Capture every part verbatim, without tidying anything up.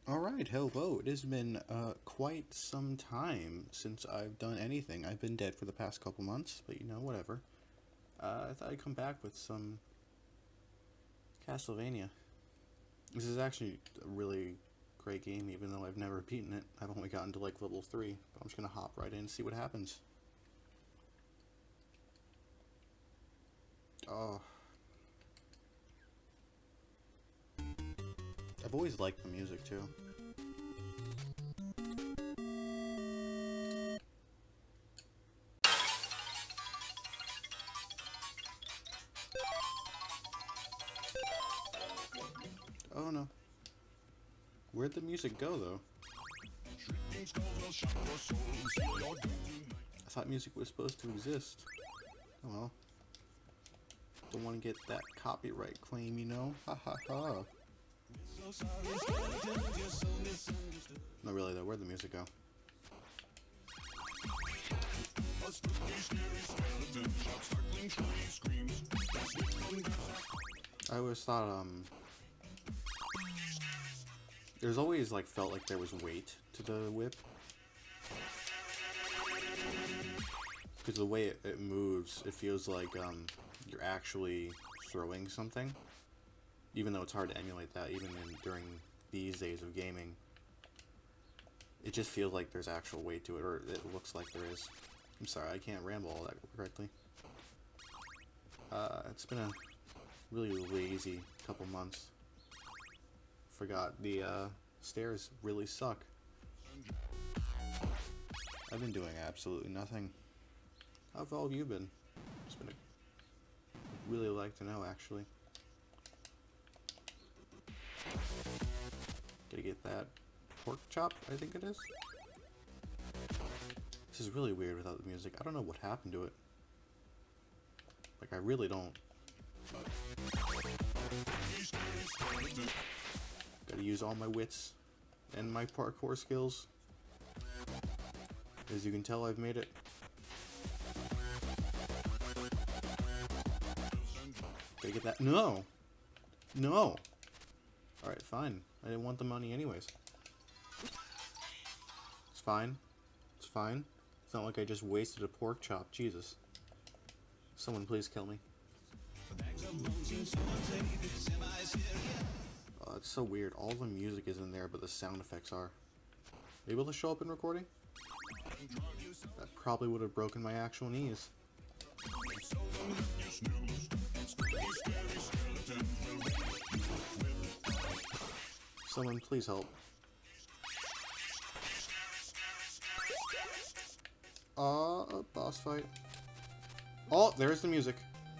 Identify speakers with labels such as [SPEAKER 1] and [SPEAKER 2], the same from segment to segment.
[SPEAKER 1] Alright, hello. It has been uh, quite some time since I've done anything. I've been dead for the past couple months, but you know, whatever. Uh, I thought I'd come back with some Castlevania. This is actually a really great game, even though I've never beaten it. I've only gotten to like level three, but I'm just gonna hop right in and see what happens. Oh. I've always liked the music too. Oh no. Where'd the music go though? I thought music was supposed to exist. Oh well. Don't want to get that copyright claim, you know? Ha ha ha. Not really though, where'd the music go? I always thought, um... there's always, like, felt like there was weight to the whip. Because the way it, it moves, it feels like, um, you're actually throwing something. Even though it's hard to emulate that, even in, during these days of gaming. It just feels like there's actual weight to it, or it looks like there is. I'm sorry, I can't ramble all that correctly. Uh, it's been a really lazy couple months. Forgot the uh, stairs really suck. I've been doing absolutely nothing. How have all of you been? It's been a... I'd really like to know, actually. Gotta get that pork chop, I think it is. This is really weird without the music. I don't know what happened to it. Like, I really don't. Gotta use all my wits and my parkour skills. As you can tell, I've made it. Gotta get that. No! No! Alright, fine. I didn't want the money anyways. It's fine. It's fine. It's not like I just wasted a pork chop. Jesus. Someone please kill me. Oh, it's so weird. All the music is in there, but the sound effects are. Maybe they'll show up in recording? That probably would have broken my actual knees. Someone please help. Uh, boss fight. Oh, there's the music.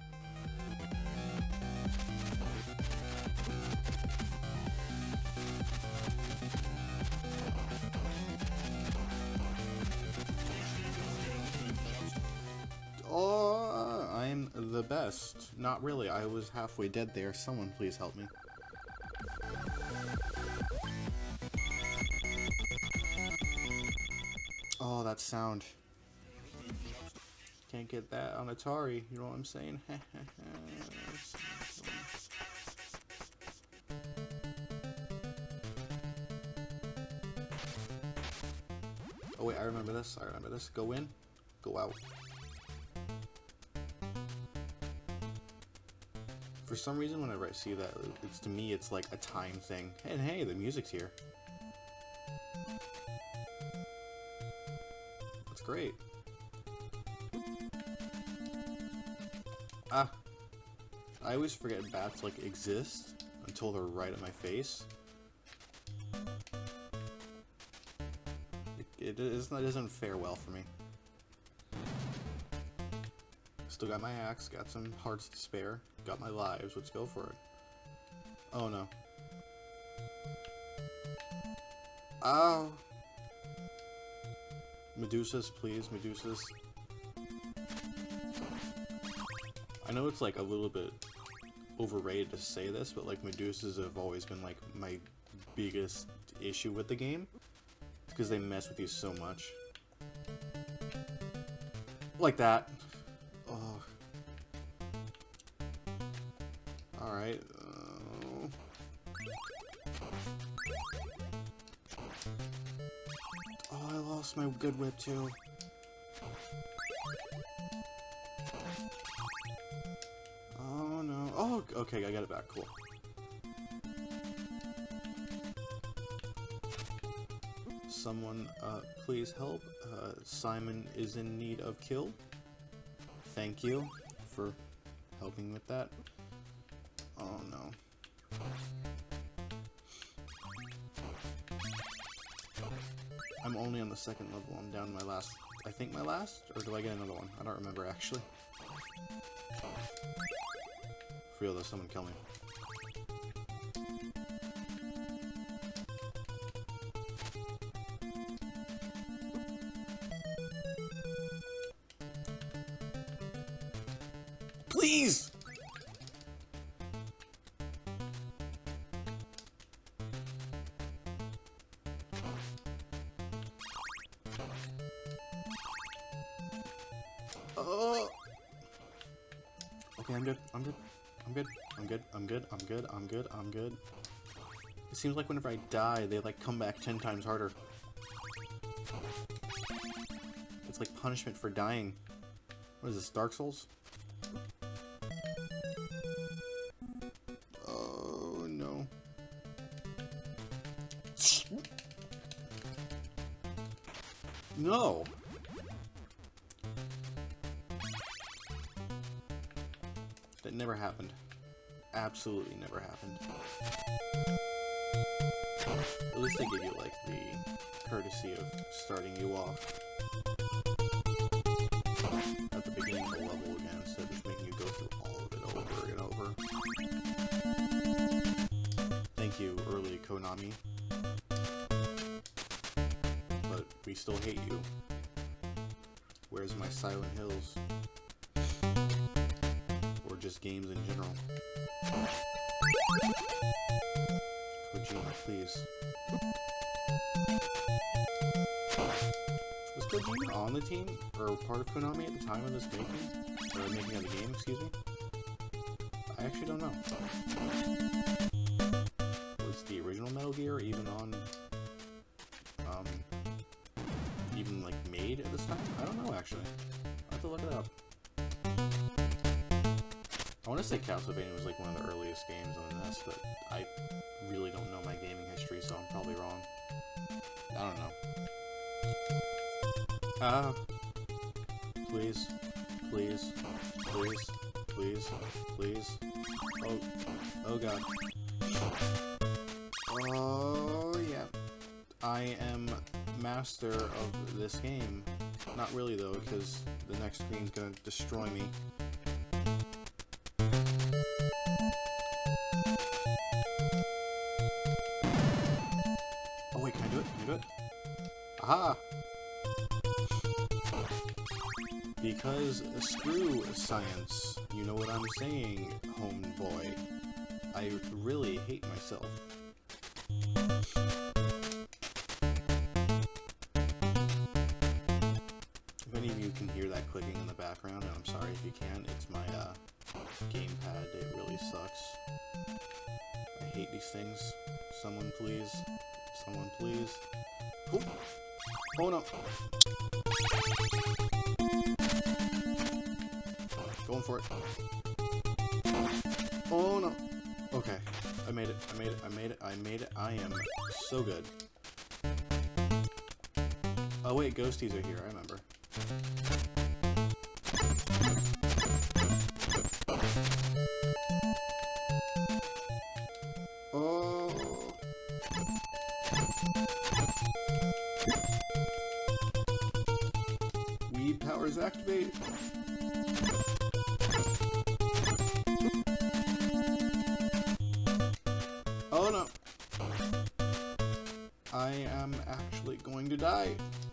[SPEAKER 1] Oh, I'm the best. Not really, I was halfway dead there. Someone please help me. Oh, that sound. Can't get that on Atari, you know what I'm saying? Oh wait, I remember this, I remember this. Go in, go out. For some reason, whenever I see that, it's to me, it's like a time thing. And hey, the music's here. That's great. Ah, I always forget bats like exist until they're right at my face. It, it, is, it doesn't fare well for me. Still got my axe, got some hearts to spare, got my lives, let's go for it. Oh no. Ow! Medusas, please, Medusas. I know it's like a little bit overrated to say this, but like Medusas have always been like my biggest issue with the game. Because they mess with you so much. Like that. Oh. Alright. Uh... Oh, I lost my good whip too. Oh no. Oh, okay, I got it back. Cool. Someone, uh, please help. Uh, Simon is in need of kill. Thank you for helping with that. Oh no. I'm only on the second level. I'm down to my last, I think my last? Or do I get another one? I don't remember actually. For real though, someone kill me. Please! Oh! Okay, I'm good. I'm good. I'm good. I'm good. I'm good. I'm good. I'm good. I'm good. It seems like whenever I die, they like come back ten times harder. It's like punishment for dying. What is this, Dark Souls? Oh no. No! That never happened. Absolutely never happened. At least they give you, like, the courtesy of starting you off at the beginning of the level again, instead of just making you go through all of it over and over. Thank you, early Konami. But we still hate you. Where's my Silent Hills? Or just games in general. Kojima, please. Was Kojima on the team, or part of Konami at the time of this making? Or making of the game, excuse me? I actually don't know. Was the original Metal Gear even on, um, even, like, made at this time? I don't know, actually. I'll have to look it up. I want to say Castlevania was like one of the earliest games on the N E S, but I really don't know my gaming history, so I'm probably wrong. I don't know. Ah. Please. Please. Please. Please. Please. Oh. Oh god. Oh yeah. I am master of this game. Not really though, because the next screen's gonna destroy me. Oh wait, can I do it? Can I do it? Aha! Because screw science, you know what I'm saying, homeboy. I really hate myself. If any of you can hear that clicking in the background, and I'm sorry if you can, it's my uh, gamepad. It really sucks. I hate these things. Someone please. Someone please. Oh, oh no. Going for it. Oh no. Okay. I made it. I made it. I made it. I made it. I am so good. Oh wait, ghosties are here. I remember. Oh. Weed powers activate. Oh no. I am actually going to die.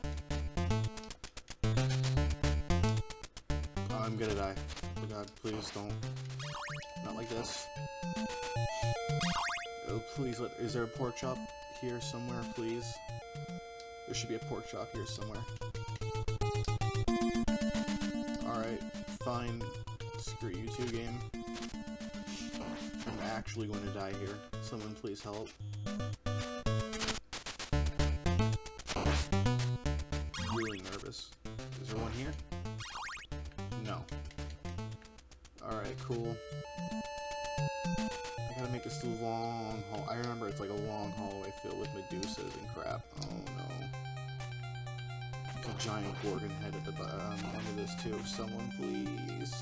[SPEAKER 1] I'm gonna die. Oh god, please don't. Not like this. Oh, please, let, is there a pork chop here somewhere, please? There should be a pork chop here somewhere. Alright, fine. Screw you two, game. I'm actually going to die here. Someone please help. this. Is there one here? No. Alright, cool. I gotta make this long hall. I remember it's like a long hallway filled with Medusas and crap. Oh no. A giant Gorgon head at the um, end of this too. Someone please.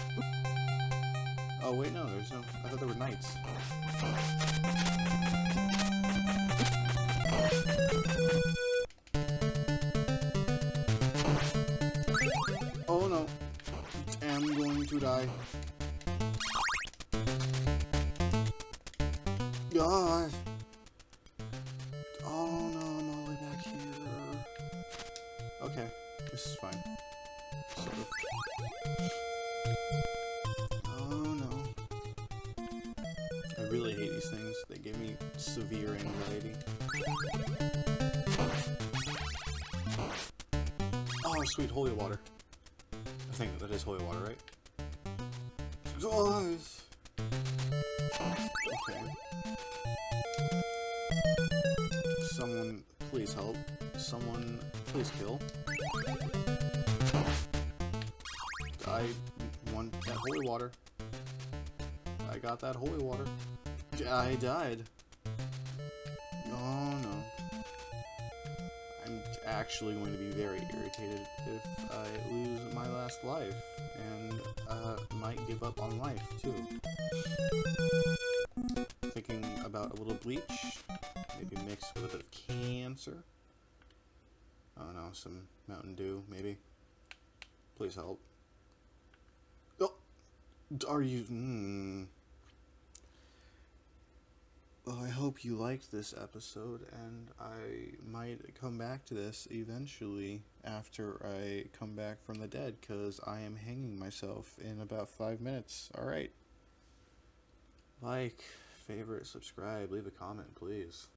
[SPEAKER 1] Oh wait, no, there's no. I thought there were knights. Oh no. I'm going to die. God. Oh no, I'm all the way back here. Okay, this is fine. Sort of. Oh no. I really hate these things. They give me severe anxiety. Oh, sweet holy water. I think that is holy water, right? Guys! Okay. Someone, please help. Someone, please kill. I want that holy water. I got that holy water. I died. Oh no. I'm actually going to be very irritated if I lose my last life, and uh, might give up on life too. Thinking about a little bleach, maybe mixed with a bit of cancer. I don't know, some Mountain Dew, maybe. Please help. Oh, are you? Mm. Well, I hope you liked this episode, and I might come back to this eventually after I come back from the dead, because I am hanging myself in about five minutes. Alright. Like, favorite, subscribe, leave a comment, please.